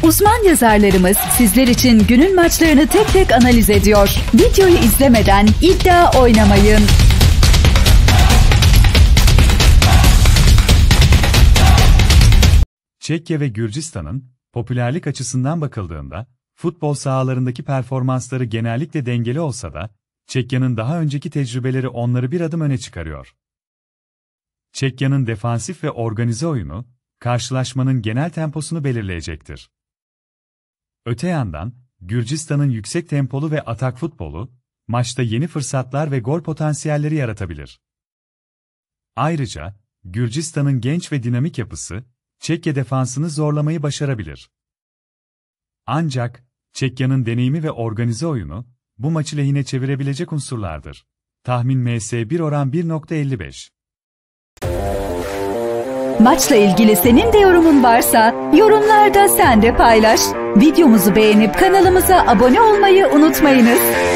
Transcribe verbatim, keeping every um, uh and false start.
Uzman yazarlarımız sizler için günün maçlarını tek tek analiz ediyor. Videoyu izlemeden iddia oynamayın. Çekya ve Gürcistan'ın popülerlik açısından bakıldığında, futbol sahalarındaki performansları genellikle dengeli olsa da, Çekya'nın daha önceki tecrübeleri onları bir adım öne çıkarıyor. Çekya'nın defansif ve organize oyunu, karşılaşmanın genel temposunu belirleyecektir. Öte yandan, Gürcistan'ın yüksek tempolu ve atak futbolu, maçta yeni fırsatlar ve gol potansiyelleri yaratabilir. Ayrıca, Gürcistan'ın genç ve dinamik yapısı, Çekya defansını zorlamayı başarabilir. Ancak, Çekya'nın deneyimi ve organize oyunu, bu maçı lehine çevirebilecek unsurlardır. Tahmin M S bir oran bir nokta elli beş. Maçla ilgili senin de yorumun varsa, yorumlarda sen de paylaş. Videomuzu beğenip kanalımıza abone olmayı unutmayınız.